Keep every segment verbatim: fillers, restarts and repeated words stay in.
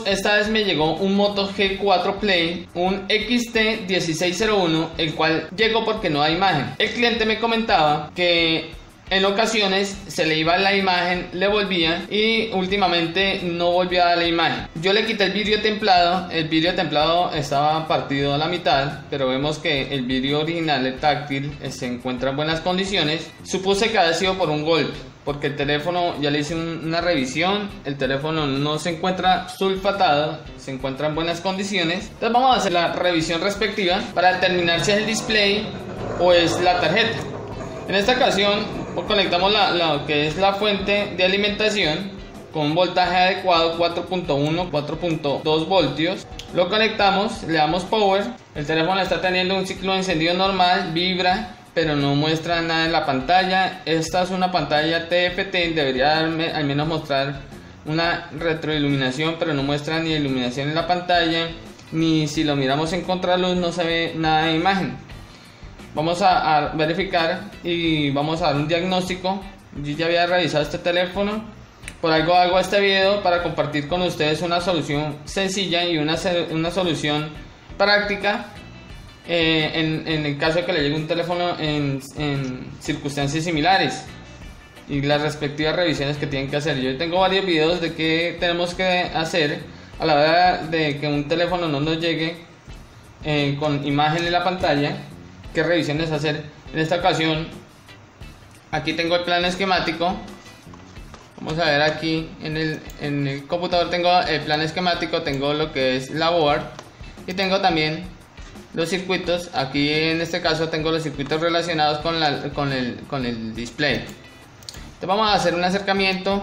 esta vez me llegó un Moto G cuatro Play, un X T dieciséis cero uno, el cual llegó porque no da imagen. El cliente me comentaba que en ocasiones se le iba la imagen, le volvía y últimamente no volvió a dar la imagen. Yo le quité el vidrio templado, el vidrio templado estaba partido a la mitad, pero vemos que el vidrio original, el táctil, se encuentra en buenas condiciones. Supuse que había sido por un golpe, porque el teléfono, ya le hice un, una revisión, el teléfono no se encuentra sulfatado, se encuentra en buenas condiciones. Entonces vamos a hacer la revisión respectiva para determinar si es el display o es la tarjeta. En esta ocasión conectamos la, lo que es la fuente de alimentación con un voltaje adecuado, cuatro punto uno, cuatro punto dos voltios. Lo conectamos, le damos power. El teléfono está teniendo un ciclo de encendido normal, vibra, pero no muestra nada en la pantalla. Esta es una pantalla T F T, debería darme, al menos mostrar una retroiluminación, pero no muestra ni iluminación en la pantalla, ni si lo miramos en contraluz no se ve nada de imagen. Vamos a, a verificar y vamos a dar un diagnóstico. Yo ya había revisado este teléfono, por algo hago este video para compartir con ustedes una solución sencilla y una, una solución práctica eh, en, en el caso de que le llegue un teléfono en, en circunstancias similares y las respectivas revisiones que tienen que hacer. Yo tengo varios videos de qué tenemos que hacer a la hora de que un teléfono no nos llegue eh, con imagen en la pantalla, qué revisiones hacer. En esta ocasión aquí tengo el plan esquemático. Vamos a ver aquí en el, en el computador tengo el plan esquemático, tengo lo que es la board y tengo también los circuitos. Aquí en este caso tengo los circuitos relacionados con, la, con, el, con el display. Entonces vamos a hacer un acercamiento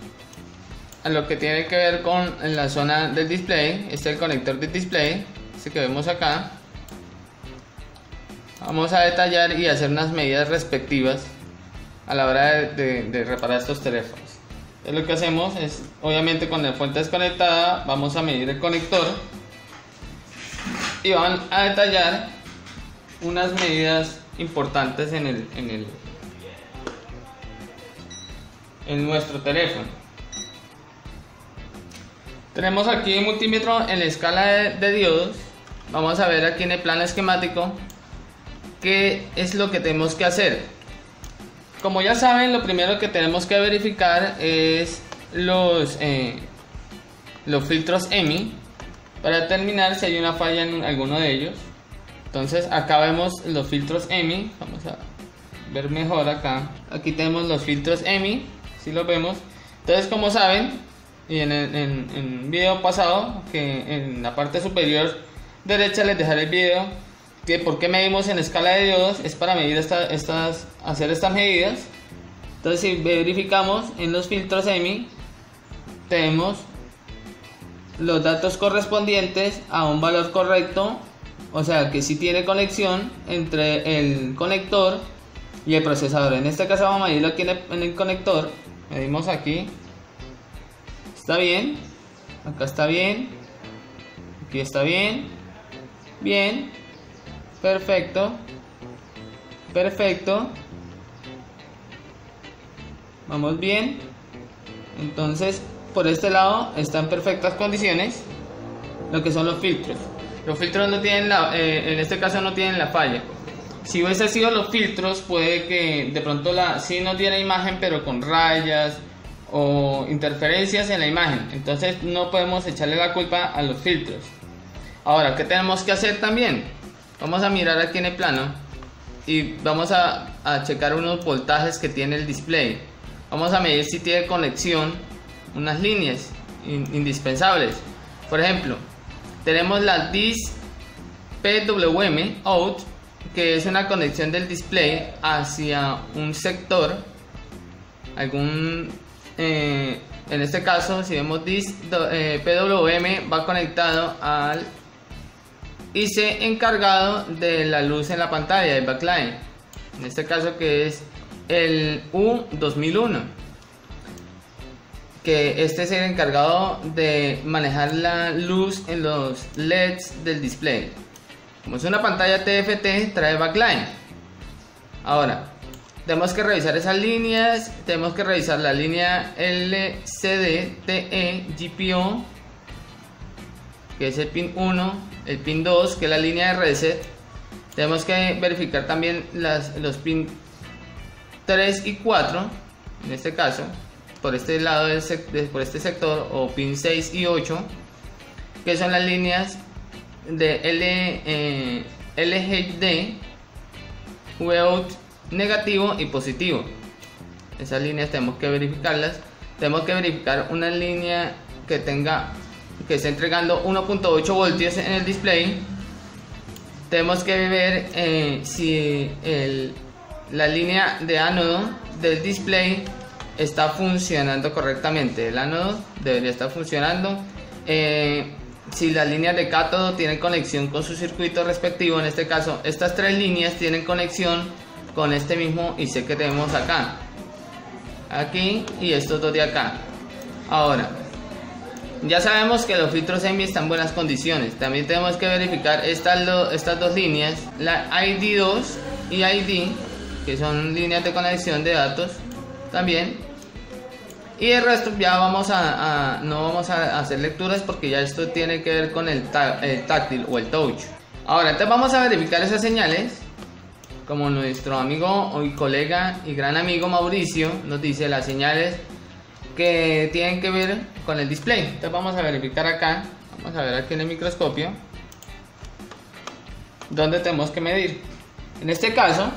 a lo que tiene que ver con la zona del display. Este es el conector del display, este que vemos acá. Vamos a detallar y hacer unas medidas respectivas a la hora de, de, de reparar estos teléfonos. Entonces lo que hacemos es, obviamente con la fuente desconectada, vamos a medir el conector y van a detallar unas medidas importantes en, el, en, el, en nuestro teléfono. Tenemos aquí un multímetro en la escala de, de diodos. Vamos a ver aquí en el plano esquemático qué es lo que tenemos que hacer. Como ya saben, lo primero que tenemos que verificar es los, eh, los filtros E M I para determinar si hay una falla en alguno de ellos. Entonces acá vemos los filtros E M I. Vamos a ver mejor acá. Aquí tenemos los filtros E M I, si los vemos. Entonces, como saben, y en el en, en un video pasado, que en la parte superior derecha les dejaré el video que por qué medimos en escala de diodos, es para medir esta, estas, hacer estas medidas. Entonces, si verificamos en los filtros E M I, tenemos los datos correspondientes a un valor correcto, o sea que si tiene conexión entre el conector y el procesador. En este caso vamos a medirlo aquí en el, en el conector. Medimos aquí, está bien, acá está bien, aquí está bien, bien, perfecto, perfecto, vamos bien. Entonces por este lado está en perfectas condiciones lo que son los filtros. Los filtros no tienen la, eh, en este caso no tienen la falla. Si hubiese sido los filtros, puede que de pronto la sí nos diera imagen, pero con rayas o interferencias en la imagen. Entonces no podemos echarle la culpa a los filtros. Ahora, ¿qué tenemos que hacer también? Vamos a mirar aquí en el plano y vamos a, a checar unos voltajes que tiene el display. Vamos a medir si tiene conexión, unas líneas in, indispensables. Por ejemplo, tenemos la D I S P W M out, que es una conexión del display hacia un sector, algún eh, en este caso, si vemos D I S eh, P W M va conectado al I C encargado de la luz en la pantalla, del backlight, en este caso que es el U dos mil uno, que este es el encargado de manejar la luz en los L E Ds del display. Como es una pantalla T F T, trae backlight. Ahora, tenemos que revisar esas líneas, tenemos que revisar la línea L C D, T E, G P I O que es el pin uno, el pin dos, que es la línea de reset. Tenemos que verificar también las, los pin tres y cuatro, en este caso, por este lado, del sec, de, por este sector, o pin seis y ocho, que son las líneas de L, eh, L G D, Vout negativo y positivo. Esas líneas tenemos que verificarlas. Tenemos que verificar una línea que tenga, que esté entregando uno punto ocho voltios en el display. Tenemos que ver eh, si el, la línea de ánodo del display está funcionando correctamente. El ánodo debería estar funcionando. Eh, si las líneas de cátodo tienen conexión con su circuito respectivo, en este caso estas tres líneas tienen conexión con este mismo I C que tenemos acá, aquí, y estos dos de acá. Ahora, ya sabemos que los filtros E M I están en buenas condiciones. También tenemos que verificar estas, lo, estas dos líneas, la I D dos y I D, que son líneas de conexión de datos también. Y el resto ya vamos a, a no vamos a hacer lecturas, porque ya esto tiene que ver con el, ta, el táctil o el touch. Ahora, entonces vamos a verificar esas señales, como nuestro amigo y colega y gran amigo Mauricio nos dice, las señales que tienen que ver con el display. Entonces vamos a verificar acá, vamos a ver aquí en el microscopio dónde tenemos que medir. En este caso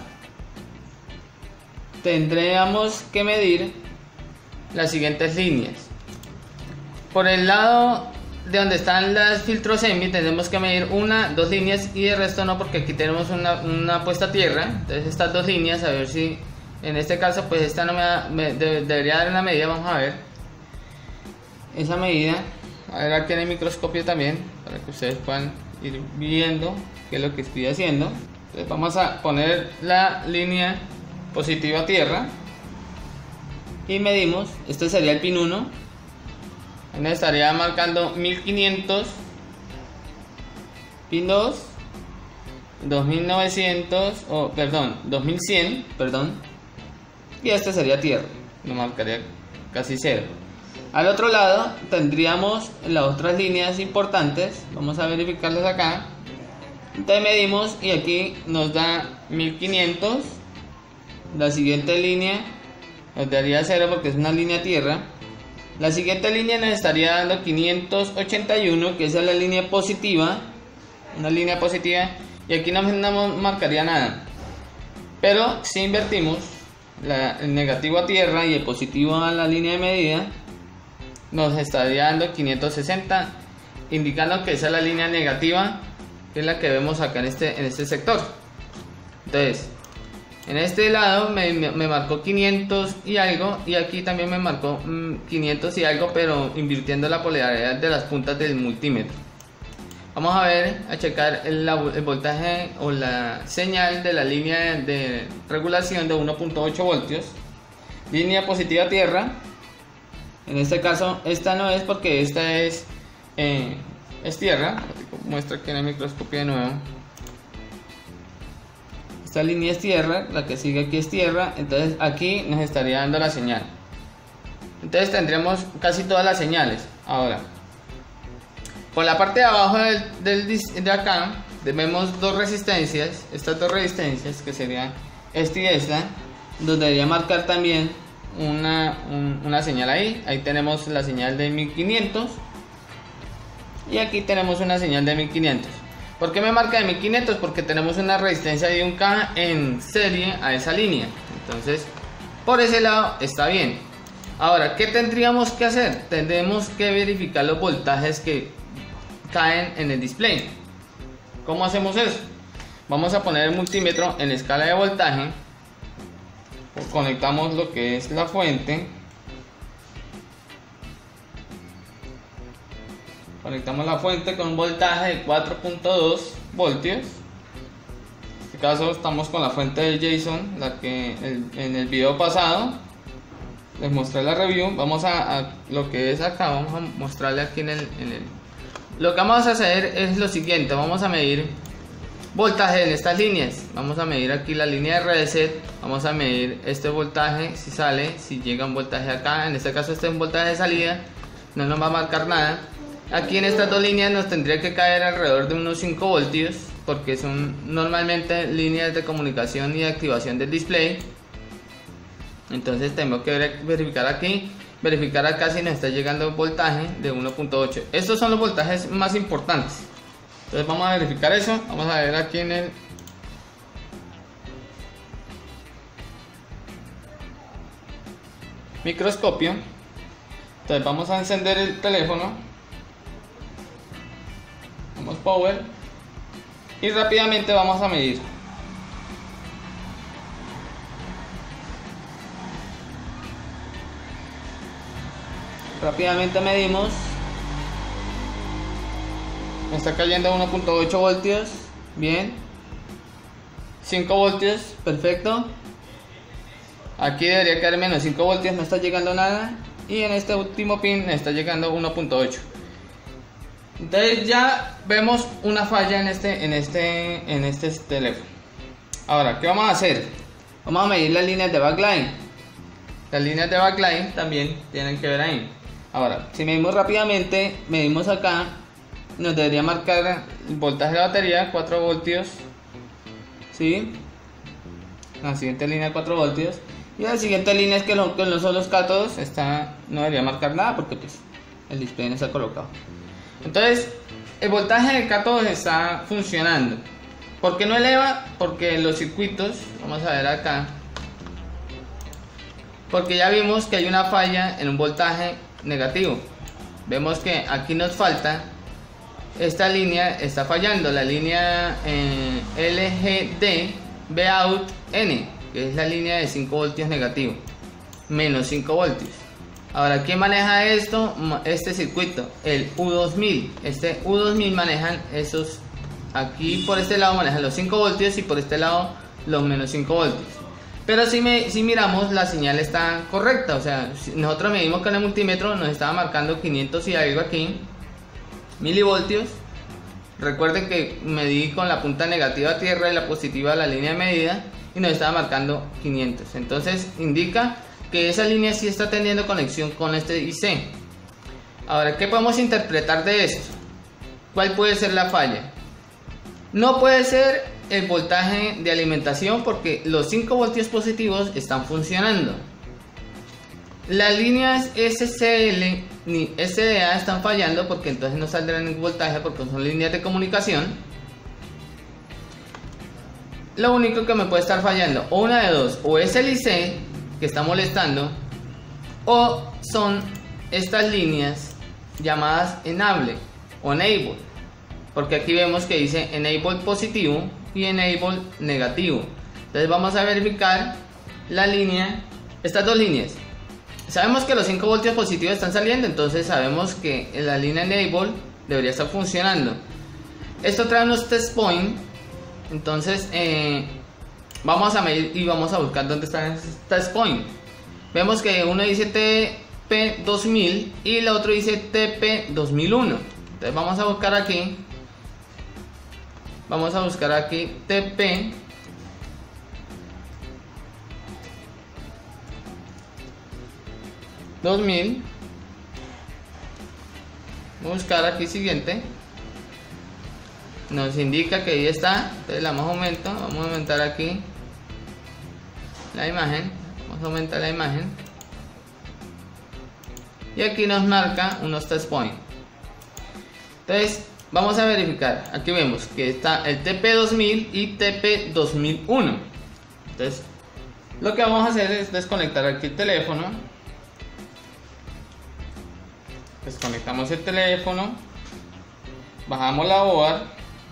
tendríamos que medir las siguientes líneas. Por el lado de donde están los filtros E M I tenemos que medir una, dos líneas, y el resto no, porque aquí tenemos una, una puesta a tierra. Entonces estas dos líneas, a ver si en este caso pues esta no me, da, me de, debería dar una medida. Vamos a ver esa medida, a ver aquí en el microscopio también, para que ustedes puedan ir viendo qué es lo que estoy haciendo. Entonces vamos a poner la línea positiva a tierra y medimos. Este sería el pin uno, me estaría marcando mil quinientos, pin dos, dos mil novecientos, o oh, perdón, dos mil cien, perdón, y este sería tierra, lo marcaría casi cero. Al otro lado tendríamos las otras líneas importantes, vamos a verificarlas acá. Entonces medimos y aquí nos da mil quinientos, la siguiente línea nos daría cero porque es una línea tierra. La siguiente línea nos estaría dando quinientos ochenta y uno, que esa es la línea positiva, una línea positiva, y aquí no nos marcaría nada. Pero si invertimos la, el negativo a tierra y el positivo a la línea de medida, nos estaría dando quinientos sesenta, indicando que esa es la línea negativa, que es la que vemos acá en este, en este sector. Entonces, en este lado me, me, me marcó quinientos y algo, y aquí también me marcó mmm, quinientos y algo, pero invirtiendo la polaridad de las puntas del multímetro. Vamos a ver, a checar el, el voltaje o la señal de la línea de, de regulación de uno punto ocho voltios. Línea positiva a tierra. En este caso esta no es, porque esta es, eh, es tierra. Muestro aquí en el microscopio de nuevo. Esta línea es tierra, la que sigue aquí es tierra, entonces aquí nos estaría dando la señal. Entonces tendríamos casi todas las señales. Ahora, por la parte de abajo del, del, de acá vemos dos resistencias, estas dos resistencias que serían esta y esta, donde debería marcar también una, un, una señal ahí. Ahí tenemos la señal de mil quinientos y aquí tenemos una señal de mil quinientos. ¿Por qué me marca de mil quinientos? Porque tenemos una resistencia de un K en serie a esa línea. Entonces, por ese lado está bien. Ahora, ¿qué tendríamos que hacer? Tendremos que verificar los voltajes que caen en el display. ¿Cómo hacemos eso? Vamos a poner el multímetro en escala de voltaje. Conectamos lo que es la fuente. Conectamos la fuente con un voltaje de cuatro punto dos voltios. En este caso estamos con la fuente de Jason, la que el, en el video pasado les mostré la review. Vamos a, a lo que es acá, vamos a mostrarle aquí en el, en el... Lo que vamos a hacer es lo siguiente: vamos a medir voltaje en estas líneas. Vamos a medir aquí la línea de reset, vamos a medir este voltaje, si sale, si llega un voltaje acá. En este caso este es un voltaje de salida, no nos va a marcar nada. Aquí en estas dos líneas nos tendría que caer alrededor de unos cinco voltios, porque son normalmente líneas de comunicación y de activación del display. Entonces tengo que verificar aquí, verificar acá si nos está llegando voltaje de uno punto ocho. Estos son los voltajes más importantes. Entonces vamos a verificar eso. Vamos a ver aquí en el microscopio. Entonces vamos a encender el teléfono. Damos power y rápidamente vamos a medir. Rápidamente medimos. Me está cayendo uno punto ocho voltios. Bien. cinco voltios. Perfecto. Aquí debería caer menos cinco voltios. No está llegando nada. Y en este último pin me está llegando uno punto ocho. Entonces ya vemos una falla en este, en este, en este teléfono. Ahora, ¿qué vamos a hacer? Vamos a medir las líneas de backline. Las líneas de backline también tienen que ver ahí. Ahora, si medimos rápidamente, medimos acá, nos debería marcar el voltaje de la batería, cuatro voltios. ¿Sí? La siguiente línea, cuatro voltios. Y la siguiente línea es que, lo, que no son los cátodos, esta no debería marcar nada porque pues el display no está colocado. Entonces, el voltaje de cátodos está funcionando. ¿Por qué no eleva? Porque los circuitos, vamos a ver acá, porque ya vimos que hay una falla en un voltaje negativo. Vemos que aquí nos falta, esta línea está fallando, la línea eh, L G D B out N, que es la línea de cinco voltios negativo, menos cinco voltios. Ahora, ¿quién maneja esto? Este circuito, el U dos mil. Este U dos mil manejan esos. Aquí por este lado manejan los cinco voltios y por este lado los menos cinco voltios. Pero si, me, si miramos, la señal está correcta. O sea, si nosotros medimos con el multímetro, nos estaba marcando quinientos y algo aquí, milivoltios. Recuerden que medí con la punta negativa a tierra y la positiva a la línea de medida y nos estaba marcando quinientos. Entonces indica que esa línea sí está teniendo conexión con este I C. Ahora, ¿qué podemos interpretar de esto? ¿Cuál puede ser la falla? No puede ser el voltaje de alimentación porque los cinco voltios positivos están funcionando. Las líneas S C L ni S D A están fallando porque entonces no saldrá ningún voltaje porque son líneas de comunicación. Lo único que me puede estar fallando, o una de dos, o es el I C que está molestando, o son estas líneas llamadas enable o enable, porque aquí vemos que dice enable positivo y enable negativo. Entonces vamos a verificar la línea, estas dos líneas. Sabemos que los cinco voltios positivos están saliendo, entonces sabemos que la línea enable debería estar funcionando. Esto trae unos test point. Entonces eh, vamos a medir y vamos a buscar dónde están esos test point. Vemos que uno dice T P dos mil y el otro dice T P dos mil uno. Entonces vamos a buscar aquí, vamos a buscar aquí T P dos mil. Vamos a buscar aquí siguiente. Nos indica que ahí está. Entonces le damos aumento. Vamos a aumentar aquí la imagen. Vamos a aumentar la imagen. Y aquí nos marca unos test point. Entonces vamos a verificar. Aquí vemos que está el T P dos mil y T P dos mil uno. Entonces lo que vamos a hacer es desconectar aquí el teléfono. Desconectamos el teléfono. Bajamos la board.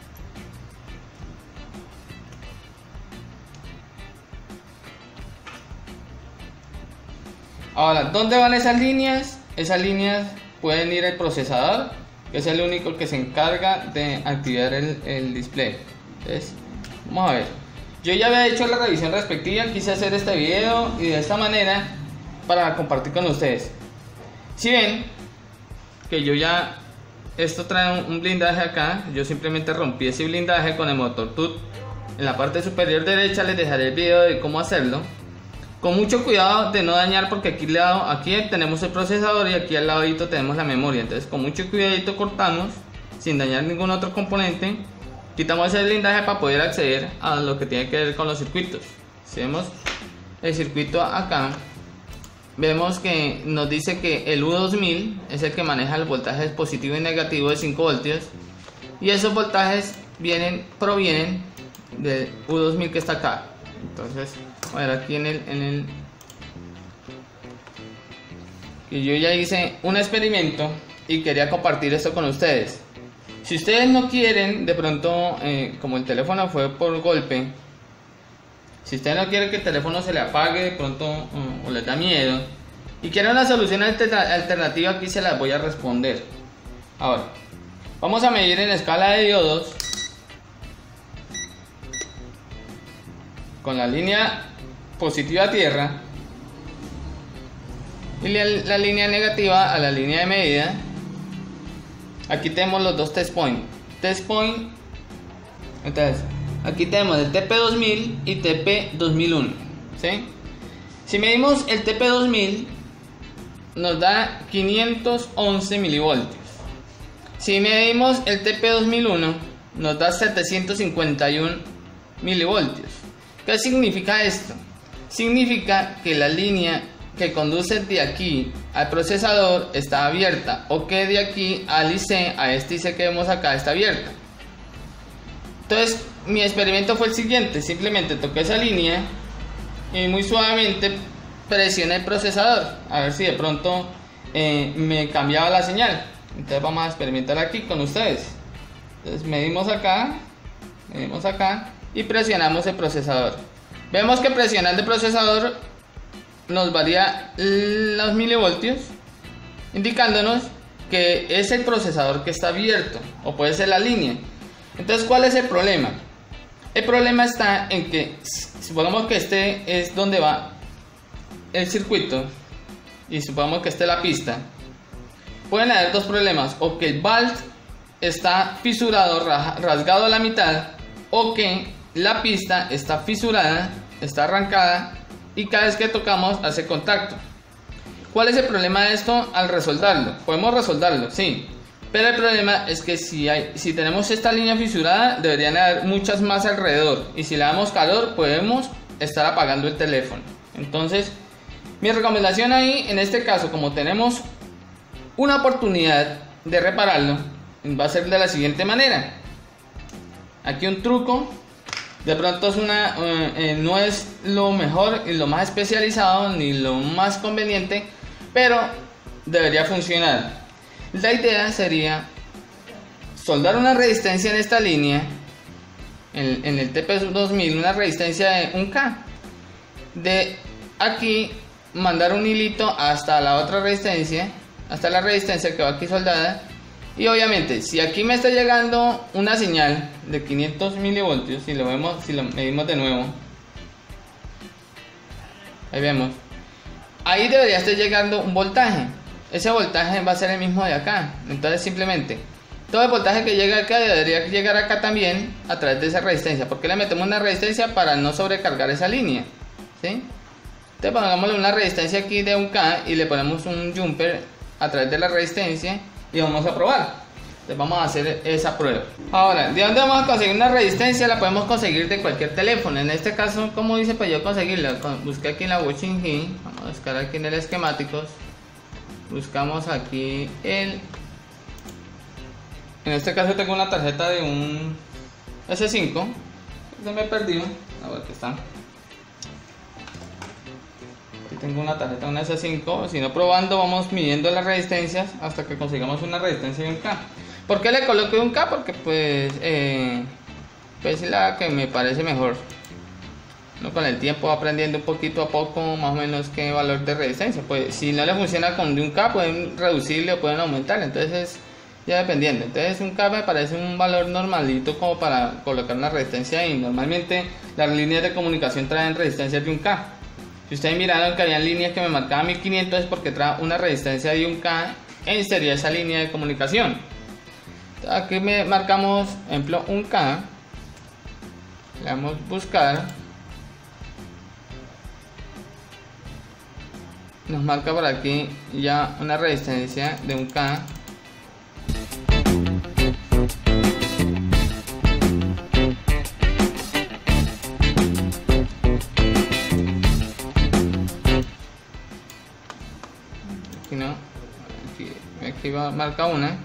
Ahora, ¿dónde van esas líneas? Esas líneas pueden ir al procesador, que es el único que se encarga de activar el, el display. Entonces, vamos a ver. Yo ya había hecho la revisión respectiva, quise hacer este video y de esta manera para compartir con ustedes. Si ven que yo ya, esto trae un blindaje acá, yo simplemente rompí ese blindaje con el motor tooth. En la parte superior derecha les dejaré el video de cómo hacerlo. con mucho cuidado de no dañar, porque aquí, lado, aquí tenemos el procesador y aquí al ladito tenemos la memoria. Entonces con mucho cuidadito cortamos sin dañar ningún otro componente, quitamos ese blindaje para poder acceder a lo que tiene que ver con los circuitos. Si vemos el circuito acá, vemos que nos dice que el U dos mil es el que maneja el voltaje positivo y negativo de cinco voltios, y esos voltajes vienen, provienen del U dos mil que está acá. Entonces, a ver, aquí en el, en el y yo ya hice un experimento y quería compartir esto con ustedes. Si ustedes no quieren, de pronto, eh, como el teléfono fue por golpe, si ustedes no quieren que el teléfono se le apague de pronto o, o les da miedo y quieren una solución alterna alternativa, aquí se las voy a responder. Ahora, vamos a medir en escala de diodos con la línea positiva a tierra y la, la línea negativa a la línea de medida. Aquí tenemos los dos test point. Test point. Entonces, aquí tenemos el T P dos mil y T P dos mil uno. ¿Sí? Si medimos el T P dos mil, nos da quinientos once milivoltios. Si medimos el T P dos mil uno, nos da setecientos cincuenta y uno milivoltios. ¿Qué significa esto? Significa que la línea que conduce de aquí al procesador está abierta, o que de aquí al I C, a este I C que vemos acá, está abierta. Entonces mi experimento fue el siguiente: simplemente toqué esa línea y muy suavemente presioné el procesador a ver si de pronto eh, me cambiaba la señal. Entonces vamos a experimentar aquí con ustedes. Entonces medimos acá, medimos acá y presionamos el procesador. Vemos que presionando el procesador nos varía los milivoltios, indicándonos que es el procesador que está abierto, o puede ser la línea. Entonces, ¿cuál es el problema? El problema está en que, supongamos que este es donde va el circuito y supongamos que esta es la pista, pueden haber dos problemas: o que el valt está fisurado, rasgado a la mitad, o que la pista está fisurada, está arrancada, y cada vez que tocamos hace contacto. ¿Cuál es el problema de esto al resoldarlo? Podemos resoldarlo, sí, pero el problema es que si, hay, si tenemos esta línea fisurada, deberían haber muchas más alrededor, y si le damos calor podemos estar apagando el teléfono. Entonces mi recomendación ahí, en este caso, como tenemos una oportunidad de repararlo, va a ser de la siguiente manera. Aquí un truco. De pronto es una, eh, no es lo mejor y lo más especializado ni lo más conveniente, pero debería funcionar. La idea sería soldar una resistencia en esta línea, en, en el T P dos mil, una resistencia de un K. De aquí mandar un hilito hasta la otra resistencia, hasta la resistencia que va aquí soldada. Y obviamente, si aquí me está llegando una señal de quinientos milivoltios, si lo vemos, si lo medimos de nuevo, ahí vemos, ahí debería estar llegando un voltaje. Ese voltaje va a ser el mismo de acá. Entonces simplemente todo el voltaje que llega acá debería llegar acá también a través de esa resistencia. ¿Por qué le metemos una resistencia? Para no sobrecargar esa línea, ¿sí? Entonces pongámosle una resistencia aquí de un K y le ponemos un jumper a través de la resistencia y vamos a probar. Entonces vamos a hacer esa prueba. Ahora, ¿de dónde vamos a conseguir una resistencia? La podemos conseguir de cualquier teléfono. En este caso, ¿cómo dice para yo conseguirla? Busqué aquí en la Watching Key. Vamos a buscar aquí en el esquemáticos. Buscamos aquí el... En este caso tengo una tarjeta de un S cinco. Se me perdió. A ver qué está. Tengo una tarjeta de un S cinco, si no probando vamos midiendo las resistencias hasta que consigamos una resistencia de un K. ¿Por qué le coloqué un K? Porque pues, eh, pues es la que me parece mejor. ¿No? Con el tiempo aprendiendo un poquito a poco más o menos qué valor de resistencia. Pues si no le funciona con de un K pueden reducirle o pueden aumentar, entonces ya dependiendo. Entonces un K me parece un valor normalito como para colocar una resistencia ahí. Normalmente las líneas de comunicación traen resistencias de un K. Si ustedes miraron que había líneas que me marcaban mil quinientos, es porque trae una resistencia de un K en sería esa línea de comunicación. Entonces, aquí me marcamos, ejemplo, un K. Le damos buscar. nos marca por aquí ya una resistencia de un K. Aquí no, aquí, aquí va, marca una.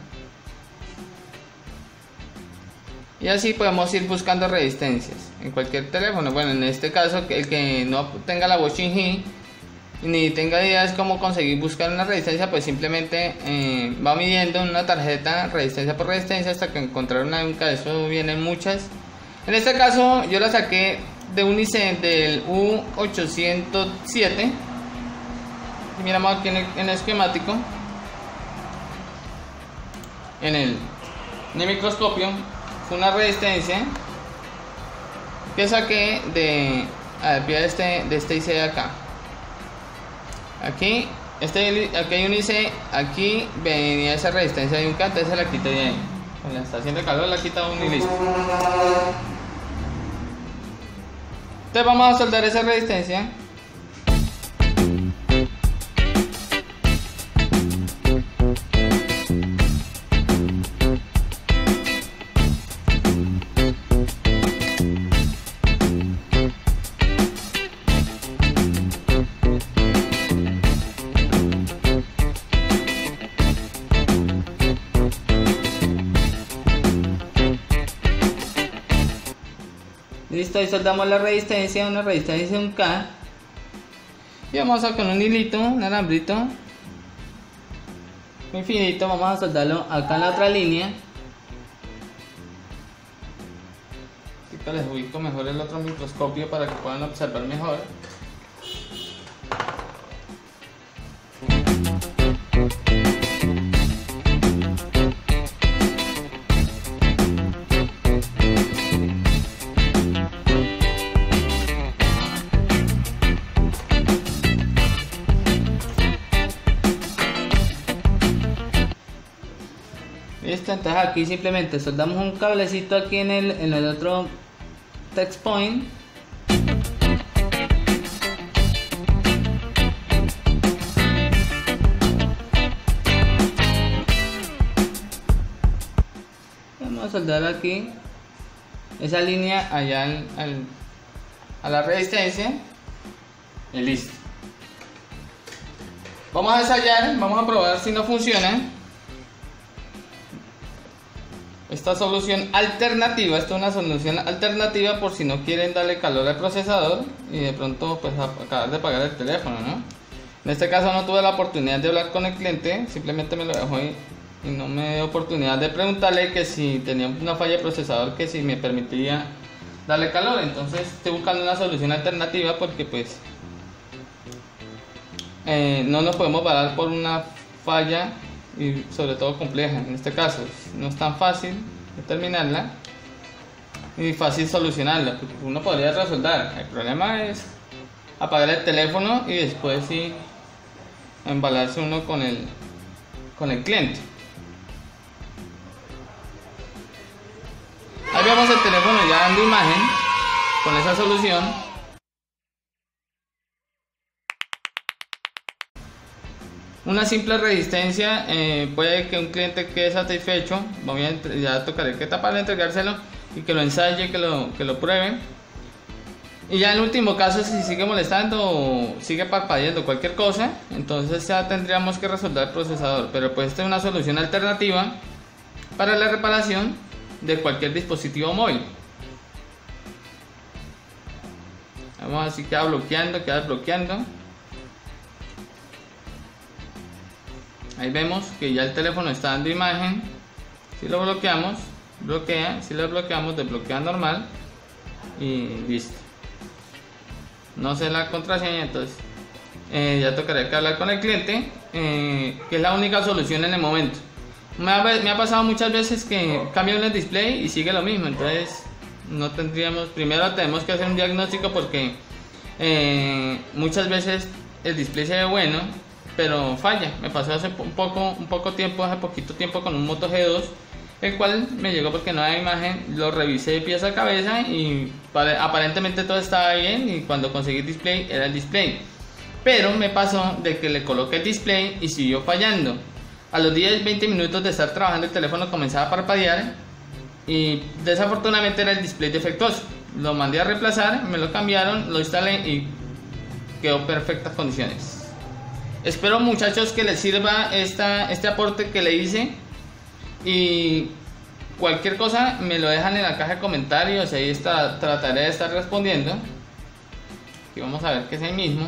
Y así podemos ir buscando resistencias en cualquier teléfono. Bueno, en este caso, el que no tenga la voz Shinji ni tenga ideas cómo conseguir buscar una resistencia, pues simplemente eh, va midiendo en una tarjeta resistencia por resistencia hasta que encontrar una de un K. Eso vienen muchas. En este caso yo la saqué de un I C del U ochocientos siete. Y miramos aquí en el, en el esquemático, en el, en el microscopio, fue una resistencia que saqué de, a ver, de este, de este I C de acá. Aquí, este, aquí hay un I C, aquí venía esa resistencia de un K, entonces se la quité de ahí. Cuando está haciendo calor la quita uno y listo. Entonces vamos a soldar esa resistencia. Listo, ahí soldamos la resistencia, una resistencia de un K. Y vamos a con un hilito, un alambrito muy finito, vamos a soldarlo acá en la otra línea. Ahorita les ubico mejor el otro microscopio para que puedan observar mejor. Listo, entonces aquí simplemente soldamos un cablecito aquí en el, en el otro text point. Vamos a soldar aquí esa línea allá al, al, a la resistencia y listo. Vamos a ensayar, vamos a probar si no funciona esta solución alternativa. Esto es una solución alternativa por si no quieren darle calor al procesador y de pronto pues acabar de apagar el teléfono, ¿no? En este caso no tuve la oportunidad de hablar con el cliente, simplemente me lo dejó y, y no me dio oportunidad de preguntarle que si tenía una falla de procesador, que si me permitía darle calor. Entonces estoy buscando una solución alternativa porque pues eh, no nos podemos valer por una falla y sobre todo compleja. En este caso no es tan fácil determinarla y fácil solucionarla, porque uno podría resolver. El problema es apagar el teléfono y después sí embalarse uno con el con el cliente. Ahí vemos el teléfono ya dando imagen con esa solución. Una simple resistencia, eh, puede que un cliente quede satisfecho. Voy a, ya tocaré que taparlo, entregárselo y que lo ensaye, que lo, que lo pruebe. Y ya en el último caso, si sigue molestando o sigue parpadeando cualquier cosa, entonces ya tendríamos que resolver el procesador. Pero pues esta es una solución alternativa para la reparación de cualquier dispositivo móvil. Vamos así, queda bloqueando, queda bloqueando. Ahí vemos que ya el teléfono está dando imagen. Si lo bloqueamos, bloquea. Si lo bloqueamos, desbloquea normal. Y listo. No sé la contraseña, entonces eh, ya tocaré que hablar con el cliente, eh, que es la única solución en el momento. Me ha, me ha pasado muchas veces que cambian el display y sigue lo mismo. Entonces no tendríamos, primero tenemos que hacer un diagnóstico porque eh, muchas veces el display se ve bueno, pero falla. Me pasó hace un poco, un poco tiempo, hace poquito tiempo con un Moto G dos, el cual me llegó porque no había imagen. Lo revisé de pies a cabeza y aparentemente todo estaba bien, y cuando conseguí el display era el display. pero me pasó de que le coloqué el display y siguió fallando. A los diez veinte minutos de estar trabajando el teléfono comenzaba a parpadear y desafortunadamente era el display defectuoso. Lo mandé a reemplazar, me lo cambiaron, lo instalé y quedó en perfectas condiciones. Espero, muchachos, que les sirva esta, este aporte que le hice, y cualquier cosa me lo dejan en la caja de comentarios, ahí está, trataré de estar respondiendo. Y vamos a ver que es el mismo.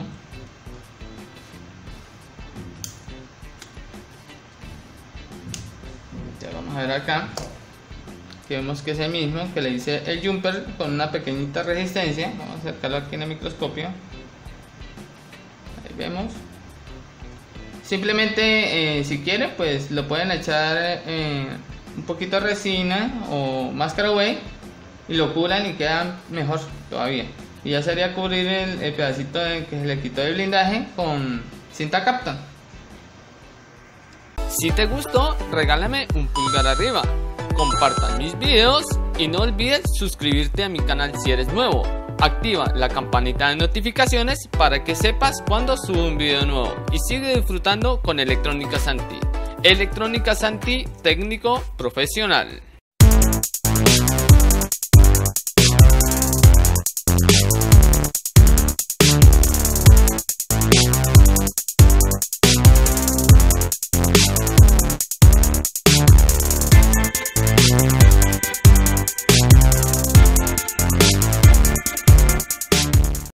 Ya vamos a ver acá que vemos que es el mismo, que le hice el jumper con una pequeñita resistencia. Vamos a acercarlo aquí en el microscopio. Ahí vemos. Simplemente eh, si quieren, pues lo pueden echar eh, un poquito de resina o máscara U V y lo curan y queda mejor todavía. Y ya sería cubrir el, el pedacito de, que se le quitó de blindaje con cinta Kapton. Si te gustó, regálame un pulgar arriba, compartan mis videos y no olvides suscribirte a mi canal si eres nuevo. Activa la campanita de notificaciones para que sepas cuando subo un video nuevo y sigue disfrutando con Electrónica Santi. Electrónica Santi, técnico profesional.